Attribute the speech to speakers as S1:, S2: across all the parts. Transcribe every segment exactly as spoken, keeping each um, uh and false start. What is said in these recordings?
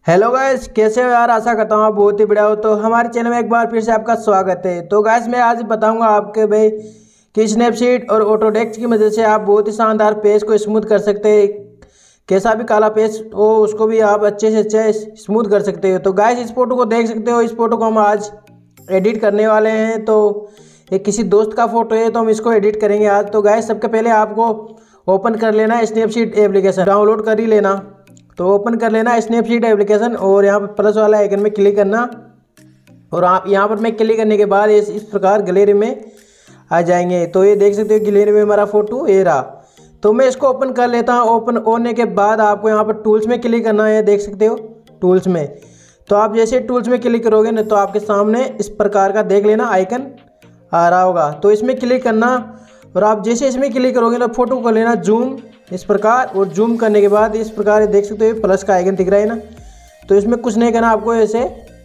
S1: Hello guys, कैसे हो यार। आशा करता हूँ आप बहुत ही बढ़िया हो। तो हमारे चैनल में एक बार फिर से आपका स्वागत है। तो गाइस मैं आज बताऊंगा आपके भाई कि स्नैपसीड और ऑटोडेस्क की मदद से आप बहुत ही शानदार पेज को स्मूथ कर सकते हैं। कैसा भी काला पेज हो उसको भी आप अच्छे से अच्छे स्मूथ कर सकते हो। तो गाइस इस फोटो को देख सकते हो। इस फोटो को हम आज एडिट करने वाले हैं। तो ये किसी दोस्त का फोटो है तो हम इसको एडिट करेंगे आज। तो गाइस सबसे पहले आपको ओपन कर लेना है स्नैपसीड एप्लीकेशन, डाउनलोड कर ही लेना। तो ओपन कर लेना स्नैपसीड एप्लीकेशन और यहाँ पर प्लस वाला आइकन में क्लिक करना। और आप यहाँ पर में क्लिक करने के बाद इस इस प्रकार गैलरी में आ जाएंगे। तो ये देख सकते हो गैलरी में हमारा फोटो ये रहा। तो मैं इसको ओपन कर लेता हूँ। ओपन होने के बाद आपको यहाँ पर टूल्स में क्लिक करना है, देख सकते हो टूल्स में। तो आप जैसे टूल्स में क्लिक करोगे ना तो आपके सामने इस प्रकार का देख लेना आइकन आ रहा होगा। तो इसमें क्लिक करना और आप जैसे इसमें क्लिक करोगे ना फोटो को लेना जूम इस प्रकार। और जूम करने के बाद इस प्रकार ये देख सकते हो प्लस का आइकन दिख रहा है ना। तो इसमें कुछ नहीं करना, आपको ऐसे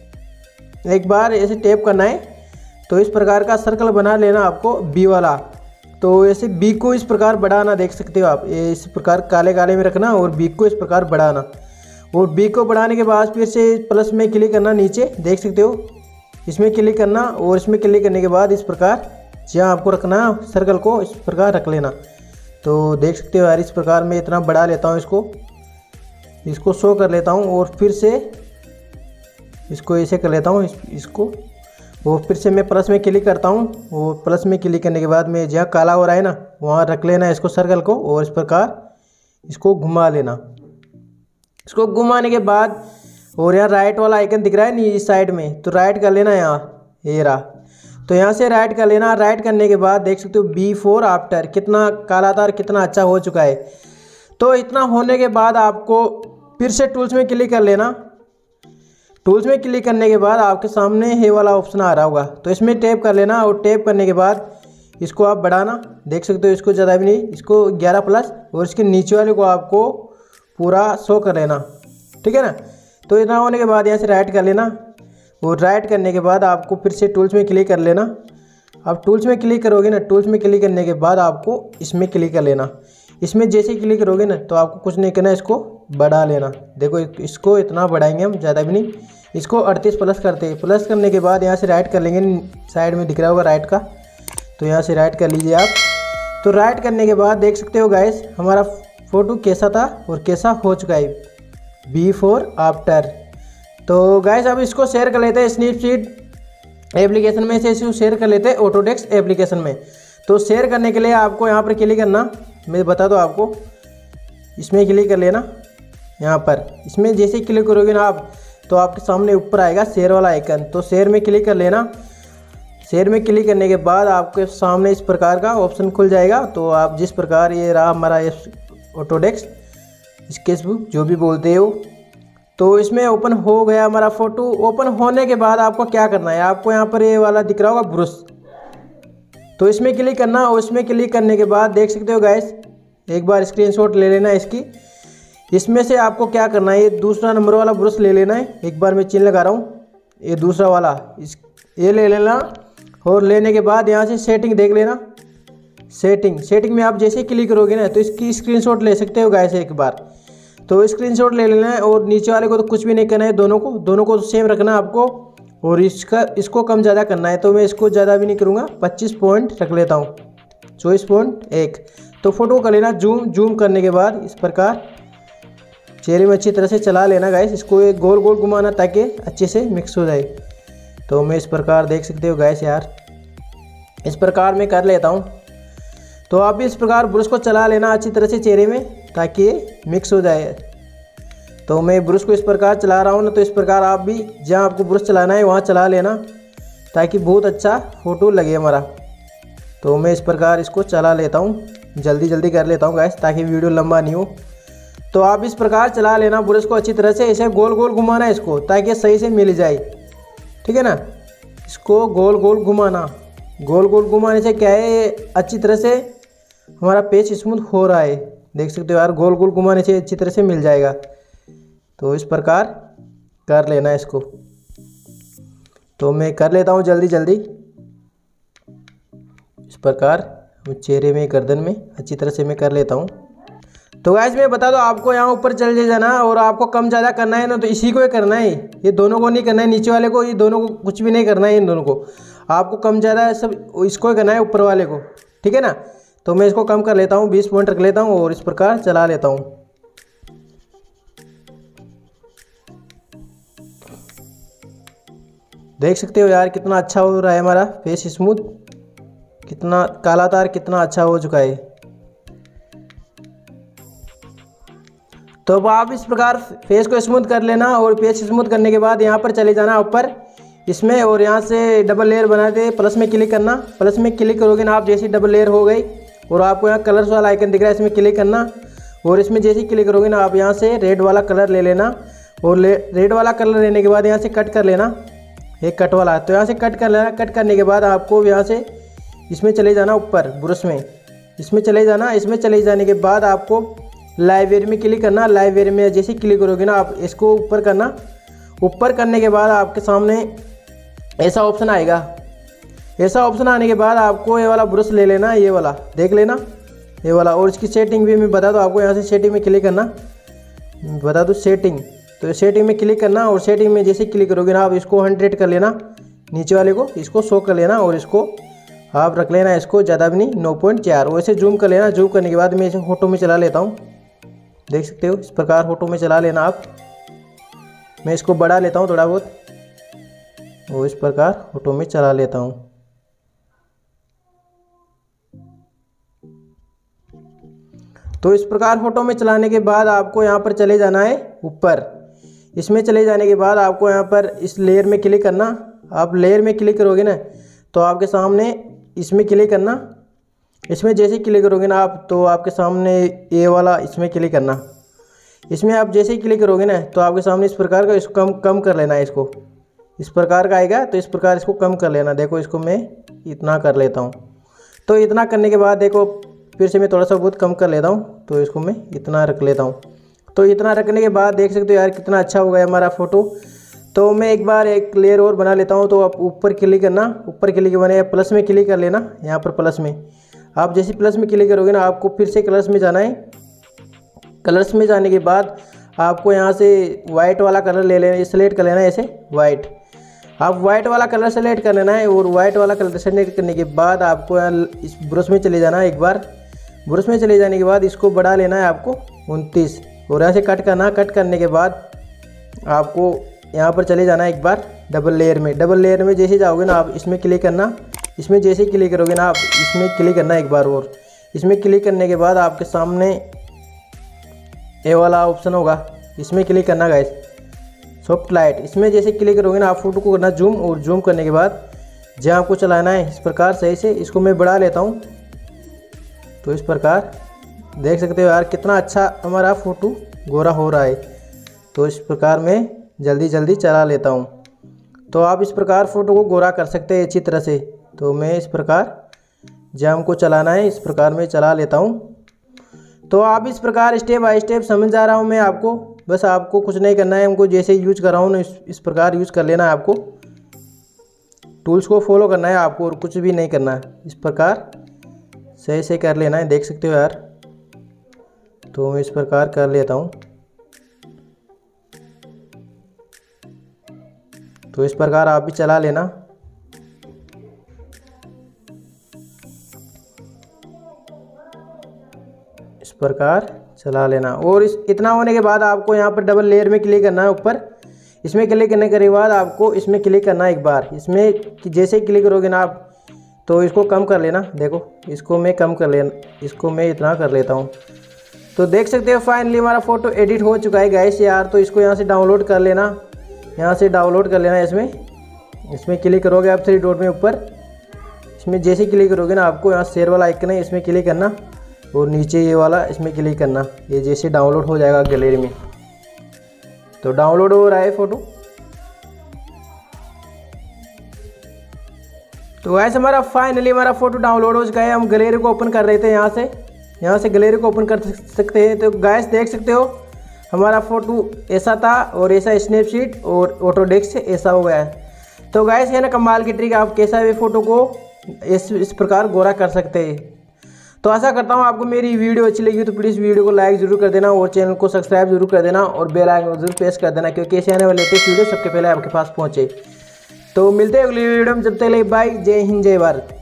S1: एक बार ऐसे टैप करना है। तो इस प्रकार का सर्कल बना लेना आपको बी वाला। तो ऐसे बी को इस प्रकार बढ़ाना, देख सकते हो आप ये इस प्रकार काले काले में रखना और बी को इस प्रकार बढ़ाना। और बी को बढ़ाने के बाद फिर से प्लस में क्लिक करना नीचे, देख सकते हो इसमें क्लिक करना। और इसमें क्लिक करने के बाद इस प्रकार जहाँ आपको रखना सर्कल को इस प्रकार रख लेना। तो देख सकते हो यार इस प्रकार मैं इतना बढ़ा लेता हूँ, इसको इसको शो कर लेता हूँ। और फिर से इसको ऐसे कर लेता हूँ इस, इसको और फिर से मैं प्लस में क्लिक करता हूँ। और प्लस में क्लिक करने के बाद मैं जहाँ काला हो रहा है ना वहाँ रख लेना इसको सर्कल को और इस प्रकार इसको घुमा लेना। इसको घुमाने के बाद और यहाँ राइट वाला आइकन दिख रहा है नी इस साइड में, तो राइट कर लेना यहाँ ये रहा। तो यहाँ से राइट कर लेना। राइट करने के बाद देख सकते हो बी फोर आफ्टर कितना काला था और कितना अच्छा हो चुका है। तो इतना होने के बाद आपको फिर से टूल्स में क्लिक कर लेना। टूल्स में क्लिक करने के बाद आपके सामने ये वाला ऑप्शन आ रहा होगा, तो इसमें टैप कर लेना। और टैप करने के बाद इसको आप बढ़ाना, देख सकते हो इसको ज़्यादा भी नहीं, इसको ग्यारह प्लस और इसके नीचे वाले को आपको पूरा शो कर लेना, ठीक है ना। तो इतना होने के बाद यहाँ से राइट कर लेना। और राइट करने के बाद आपको फिर से टूल्स में क्लिक कर लेना। अब टूल्स में क्लिक करोगे ना, टूल्स में क्लिक करने के बाद आपको इसमें क्लिक कर लेना। इसमें जैसे ही क्लिक करोगे ना तो आपको कुछ नहीं करना, इसको बढ़ा लेना। देखो इसको इतना बढ़ाएंगे हम, ज़्यादा भी नहीं, इसको अड़तीस प्लस करते हैं। प्लस करने के बाद यहाँ से राइट कर लेंगे, साइड में दिख रहा होगा राइट का, तो यहाँ से राइट कर लीजिए आप। तो राइट करने के बाद देख सकते हो गाइस हमारा फ़ोटो कैसा था और कैसा हो चुका है बी फोर आफ्टर। तो गाइस अब इसको शेयर कर लेते हैं स्नैपसीड एप्लीकेशन में से, इसको शेयर कर लेते हैं ऑटोडेस्क एप्लीकेशन में। तो शेयर करने के लिए आपको यहाँ पर क्लिक करना, मैं बता दूँ आपको, इसमें क्लिक कर लेना यहाँ पर। इसमें जैसे ही क्लिक करोगे ना आप तो आपके सामने ऊपर आएगा शेयर वाला आइकन, तो शेयर में क्लिक कर लेना। शेयर में क्लिक करने के बाद आपके सामने इस प्रकार का ऑप्शन खुल जाएगा। तो आप जिस प्रकार ये रहा हमारा ये ऑटोडेस्क स्केचबुक जो भी बोलते हो, तो इसमें ओपन हो गया हमारा फ़ोटो। ओपन होने के बाद आपको क्या करना है, आपको यहाँ पर ये वाला दिख रहा होगा ब्रश, तो इसमें क्लिक करना। और इसमें क्लिक करने के बाद देख सकते हो गाइस एक बार स्क्रीनशॉट ले लेना इसकी। इसमें से आपको क्या करना है, ये दूसरा नंबर वाला ब्रश ले लेना है। एक बार मैं चिन्ह लगा रहा हूँ, ये दूसरा वाला इस ये ले लेना। और लेने के बाद यहाँ से सेटिंग देख लेना। सेटिंग सेटिंग में आप जैसे क्लिक करोगे ना तो इसकी स्क्रीनशॉट ले सकते हो गाइस एक बार। तो स्क्रीनशॉट ले लेना है और नीचे वाले को तो कुछ भी नहीं करना है, दोनों को दोनों को सेम रखना है आपको। और इसका इसको कम ज़्यादा करना है, तो मैं इसको ज़्यादा भी नहीं करूँगा, पच्चीस पॉइंट रख लेता हूँ, चौबीस पॉइंट एक। तो फोटो कर लेना जूम। जूम करने के बाद इस प्रकार चेहरे में अच्छी तरह से चला लेना गाइस, इसको एक गोल गोल घुमाना ताकि अच्छे से मिक्स हो जाए। तो मैं इस प्रकार देख सकते हो गाइस यार इस प्रकार मैं कर लेता हूँ। तो आप भी इस प्रकार ब्रश को चला लेना अच्छी तरह से चेहरे में ताकि ये मिक्स हो जाए। तो मैं ब्रश को इस प्रकार चला रहा हूँ ना, तो इस प्रकार आप भी जहाँ आपको ब्रश चलाना है वहाँ चला लेना ताकि बहुत अच्छा फ़ोटो लगे हमारा। तो मैं इस प्रकार इसको चला लेता हूँ, जल्दी जल्दी कर लेता हूँ गाइस ताकि वीडियो लंबा नहीं हो। तो आप इस प्रकार चला लेना ब्रश को अच्छी तरह से, ऐसे गोल गोल घुमाना है इसको ताकि सही से मिल जाए, ठीक है ना। इसको गोल गोल घुमाना, गोल गोल घुमाने से क्या है अच्छी तरह से हमारा पेज स्मूथ हो रहा है, देख सकते हो यार गोल गोल घुमाने से अच्छी तरह से मिल जाएगा। तो इस प्रकार कर लेना इसको। तो मैं कर लेता हूँ जल्दी जल्दी इस प्रकार चेहरे में गर्दन में अच्छी तरह से मैं कर लेता हूँ तो गाइस मैं बता दो आपको, यहाँ ऊपर चले जाना और आपको कम ज़्यादा करना है ना, तो इसी को ही करना है, ये दोनों को नहीं करना है, नीचे वाले को, ये दोनों को कुछ भी नहीं करना है, इन दोनों को आपको कम ज़्यादा सब इसको ही करना है, ऊपर वाले को, ठीक है ना। तो मैं इसको कम कर लेता हूँ, बीस पॉइंट रख लेता हूँ और इस प्रकार चला लेता हूँ। देख सकते हो यार कितना अच्छा हो रहा है हमारा फेस स्मूथ, कितना काला तार कितना अच्छा हो चुका है। तो अब आप इस प्रकार फेस को स्मूथ कर लेना और फेस स्मूथ करने के बाद यहाँ पर चले जाना ऊपर इसमें, और यहाँ से डबल लेयर बना दे, प्लस में क्लिक करना। प्लस में क्लिक करोगे ना आप, जैसी डबल लेयर हो गई और आपको यहाँ कलर्स वाला आइकन दिख रहा है, इसमें क्लिक करना। और इसमें जैसे ही क्लिक करोगे ना आप, यहाँ से रेड वाला कलर ले लेना और ले रेड वाला कलर लेने के बाद यहाँ से कट कर लेना, एक कट वाला। तो यहाँ से कट कर लेना। कट करने के बाद आपको यहाँ से इसमें चले जाना ऊपर ब्रश में, इसमें चले जाना। इसमें चले जाने के बाद आपको लाइब्रेरी में क्लिक करना। लाइब्रेरी में जैसे क्लिक करोगे ना आप, इसको ऊपर करना। ऊपर करने के बाद आपके सामने ऐसा ऑप्शन आएगा। ऐसा ऑप्शन आने के बाद आपको ये वाला ब्रश ले लेना, ये वाला देख लेना, ये वाला। और इसकी सेटिंग भी मैं बता दूँ आपको, यहाँ से सेटिंग में क्लिक करना, बता दूँ सेटिंग। तो सेटिंग में क्लिक करना और सेटिंग में जैसे क्लिक करोगे ना आप, इसको हंड्रेड कर लेना, नीचे वाले को इसको सौ कर लेना और इसको आप रख लेना, इसको ज़्यादा भी नहीं, नौ पॉइंट चार। वैसे जूम कर लेना। जूम करने के बाद मैं इसे फोटो में चला लेता हूँ, देख सकते हो इस प्रकार फोटो में चला लेना आप। मैं इसको बढ़ा लेता हूँ थोड़ा बहुत, वो इस प्रकार फोटो में चला लेता हूँ। तो इस प्रकार फोटो में चलाने के बाद आपको यहाँ पर चले जाना है ऊपर। इसमें चले जाने के बाद आपको यहाँ पर इस लेयर में क्लिक करना। आप लेयर में क्लिक करोगे ना तो आपके सामने इसमें क्लिक करना। इसमें जैसे क्लिक करोगे ना आप, तो आपके सामने ये वाला इसमें क्लिक करना। इसमें आप जैसे ही क्लिक करोगे ना तो आपके सामने इस प्रकार का, इसको कम कम कर लेना है, इसको इस प्रकार का आएगा। तो इस प्रकार इसको कम कर लेना। देखो इसको मैं इतना कर लेता हूँ। तो इतना करने के बाद देखो फिर से मैं थोड़ा सा बहुत कम कर लेता हूँ, तो इसको मैं इतना रख लेता हूँ। तो इतना रखने के बाद देख सकते हो यार कितना अच्छा हो गया हमारा फ़ोटो। तो मैं एक बार एक लेयर और बना लेता हूँ। तो आप ऊपर क्लिक करना, ऊपर क्लिक बने प्लस में क्लिक कर लेना। यहाँ पर प्लस में आप जैसे प्लस में क्लिक करोगे ना, आपको फिर से कलर्स में जाना है। कलर्स में जाने के बाद आपको यहाँ से वाइट वाला कलर ले लेना, सेलेक्ट कर लेना है ऐसे वाइट। आप वाइट वाला कलर सेलेक्ट कर लेना है और वाइट वाला कलर सेलेक्ट करने के बाद आपको यहाँ इस ब्रश में चले जाना है एक बार। ब्रश में चले जाने के बाद इसको बढ़ा लेना है आपको उनतीस, और यहाँ से कट करना। कट करने के बाद आपको यहाँ पर चले जाना है एक बार डबल लेयर में। डबल लेयर में जैसे जाओगे ना आप, इसमें क्लिक करना। इसमें जैसे क्लिक करोगे ना आप, इसमें क्लिक करना एक बार और। इसमें क्लिक करने के बाद आपके सामने ये वाला ऑप्शन होगा, इसमें क्लिक करना गाइस, सॉफ्ट लाइट। इसमें जैसे क्लिक करोगे ना आप, फोटो को करना जूम, और जूम करने के बाद जहाँ आपको चलाना है इस प्रकार सही से। इसको मैं बढ़ा लेता हूँ। तो इस प्रकार देख सकते हो यार कितना अच्छा हमारा फ़ोटो गोरा हो रहा है। तो इस प्रकार मैं जल्दी जल्दी चला लेता हूँ। तो आप इस प्रकार फ़ोटो को गोरा कर सकते हैं अच्छी तरह से। तो मैं इस प्रकार जहाँ हमको चलाना है इस प्रकार मैं चला लेता हूँ। तो आप इस प्रकार स्टेप बाय स्टेप समझ जा रहा हूँ मैं आपको। बस आपको कुछ नहीं करना है, हमको जैसे यूज कर रहा हूँ ना इस, इस प्रकार यूज़ कर लेना है आपको। टूल्स को फॉलो करना है आपको और कुछ भी नहीं करना है, इस प्रकार सही से कर लेना है। देख सकते हो यार, तो मैं इस प्रकार कर लेता हूँ। तो इस प्रकार आप भी चला लेना। इस प्रकार चला लेना। और इस इतना होने के बाद आपको यहाँ पर डबल लेयर में क्लिक करना है ऊपर। इसमें क्लिक करने के बाद आपको इसमें क्लिक करना है एक बार। इसमें जैसे ही क्लिक करोगे ना आप, तो इसको कम कर लेना। देखो इसको मैं कम कर लेना, इसको मैं इतना कर लेता हूँ। तो देख सकते हो फाइनली हमारा फ़ोटो एडिट हो चुका है गाइस यार। तो इसको यहाँ से डाउनलोड कर लेना, यहाँ से डाउनलोड कर लेना। इसमें इसमें क्लिक करोगे आप थ्री डॉट में ऊपर। इसमें जैसे क्लिक करोगे ना आपको यहाँ शेयर वाला आइकन है, इसमें क्लिक करना और नीचे ये वाला इसमें क्लिक करना। ये जैसे डाउनलोड हो जाएगा गैलरी में। तो डाउनलोड हो रहा है फ़ोटो। तो गाइस हमारा फाइनली हमारा फ़ोटो डाउनलोड हो चुका है। हम गैलरी को ओपन कर रहे थे, यहाँ से यहाँ से गैलरी को ओपन कर सकते हैं। तो गाइस देख सकते हो हमारा फ़ोटो ऐसा था और ऐसा स्नैपसीड और ऑटोडेस्क से ऐसा हो गया है। तो गाइस है ना कमाल की ट्रिक, आप कैसा भी फ़ोटो को इस इस प्रकार गोरा कर सकते हैं। तो आशा करता हूँ आपको मेरी वीडियो अच्छी लगी तो प्लीज़ वीडियो को लाइक जरूर कर देना और चैनल को सब्सक्राइब जरूर कर देना और बेल आइकन जरूर प्रेस कर देना, क्योंकि ऐसे आने वाले लेटेस्ट वीडियो सबके पहले आपके पास पहुँचे। तो मिलते हैं अगली वीडियो में, जब तक के लिए बाय, जय हिंद जय भारत।